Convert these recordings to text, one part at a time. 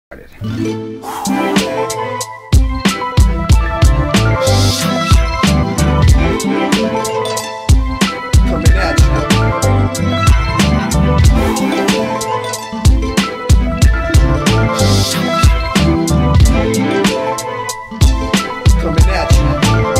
Coming at you. Coming at you.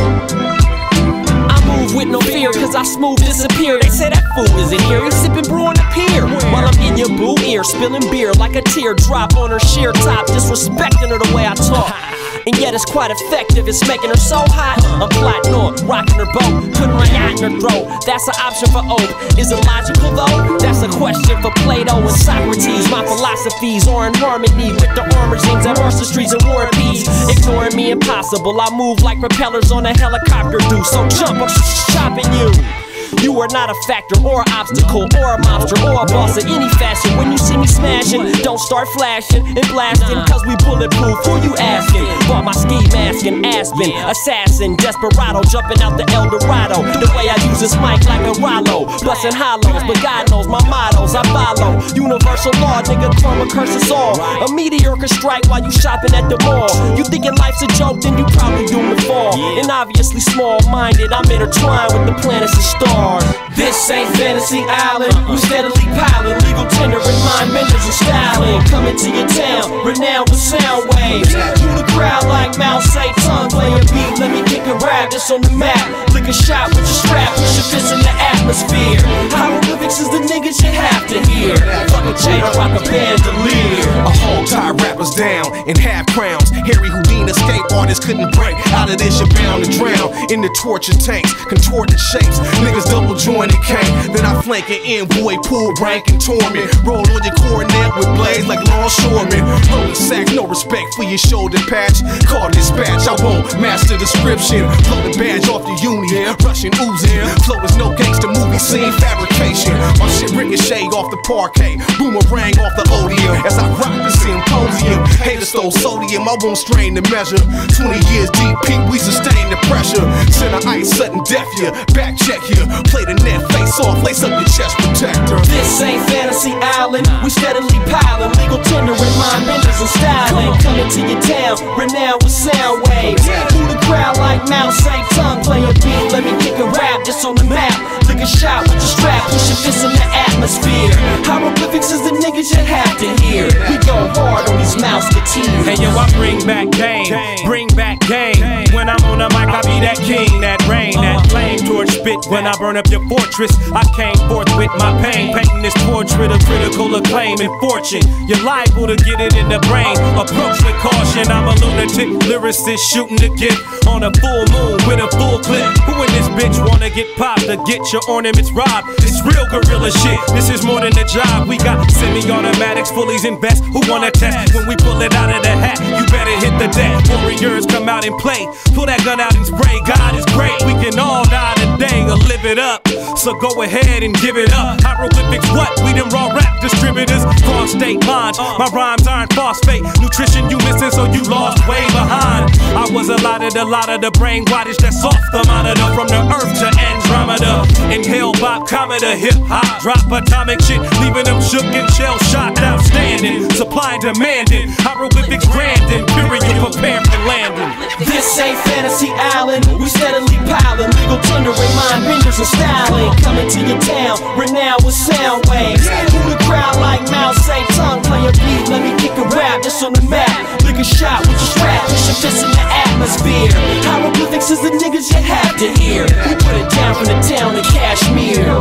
I move with no fear, cause I smooth disappear. They say that fool isn't here, he's sipping brew on the pier. While I'm in your boo ear, spilling beer like a teardrop on her sheer top, disrespecting her the way I talk. And yet it's quite effective, it's making her so hot. I'm plotting on, rocking her boat, putting my yacht in her throat. That's an option for Ope. Is it logical though? That's a question for Plato and Socrates. My philosophies are in harmony with the armor jeans and horse streets and war and peace. Ignoring me impossible, I move like propellers on a helicopter do. So jump, I'm chopping you. You are not a factor or an obstacle or a monster or a boss in any fashion. When you see me smashing, don't start flashing and blasting, cause we bulletproof. Who you asking? Bought my ski mask in Aspen. Assassin, desperado, jumping out the El Dorado. The way I use this mic like a Rollo, busting hollows, but God knows my mottos I follow. Universal law, nigga, karma curse us all. A meteor could strike while you shopping at the mall. You thinking life's a joke, then you probably doomed to fall. And obviously small-minded, I'm intertwined with the planets and stars. This ain't Fantasy Island, we steadily piling legal tender and mind benders and styling. Coming to your town, renowned with sound waves. Through the crowd like Mao say tongue, play a beat, let me kick a rap that's on the map. Lick a shot with your strap, push your fist in the atmosphere. Hieroglyphics is the niggas you have to hear. Fuck a chain, rock a bandolier. A whole tie rappers down in half crowns. Harry Houdini escape artists couldn't break out of this, you're bound to drown in the torture tanks, contorted shapes. Niggas double jointed came, then I flank an envoy, pull rank and torment. Roll on your coronet with blades like longshoremen. Rolling sacks, no respect for your shoulder patch. Call dispatch, I won't master description. Blow the badge off the uni, Russian oozing. Flow is no gangster movie scene fabrication. My shit ricochet off the parquet, boomerang off the odium. As I rock the symposium, haters stole sodium, I won't strain the measure. 20 years deep, peak, we sustain the pressure. Center ice, sudden death here, back check here. Play the net, face off, lace up your chest protector. This ain't Fantasy Island, we steadily piling legal tender and mind benders and styling. Coming to your town, renowned with sound waves. Through the crowd like Mao say tongue, play a beat, let me kick a rap that's on the map. Lick a shot with your strap, push your fist in the atmosphere. Hieroglyphics is the niggas you have to hear. We go hard on these mouseketeers. Hey yo, I bring back game, bring back game. When I'm on the mic, I be that king, that rain, that flame torch spit. When I burn up your fortress, I came forth with my pain, painting this portrait of critical acclaim and fortune. You're liable to get it in the brain. Approach with caution, I'm a lunatic lyricist shooting the gift on a full moon with a full clip. Who in this bitch wanna get popped to get your ornaments robbed? It's real guerrilla shit, this is more than a job. We got semi-automatics, fullies and vests. Who wanna test? When we pull it out of the hat, you better hit the deck. Warriors come out and play, pull that gun out and spray. God is great, we can all die today or live it up. So go ahead and give it up. Hieroglyphics what? We them raw rap distributors. Cross state lines, my rhymes aren't phosphate. Nutrition you missing, so you lost way behind. I was allotted a lot of the brain wattage that's off the monitor. From the earth to Andromeda. Inhale, bop, cometa, hip hop, drop atomic shit, leaving them shook and shell shocked, outstanding. Supply and demanding, hieroglyphics branding, period, prepare for landing. This ain't Fantasy Island, we steadily piling legal tender and mind benders and styling. Coming to your town, renowned with sound waves. Through the crowd like Mao say tongue, play a beat, let me kick a rap that's on the map. Lick a shot with your strap, push your fist in the atmosphere. Hieroglyphics is the niggas you have to hear. We put it down from the town of Kashmir.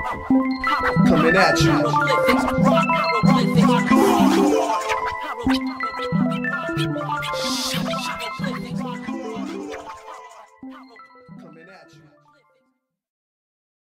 Coming at you.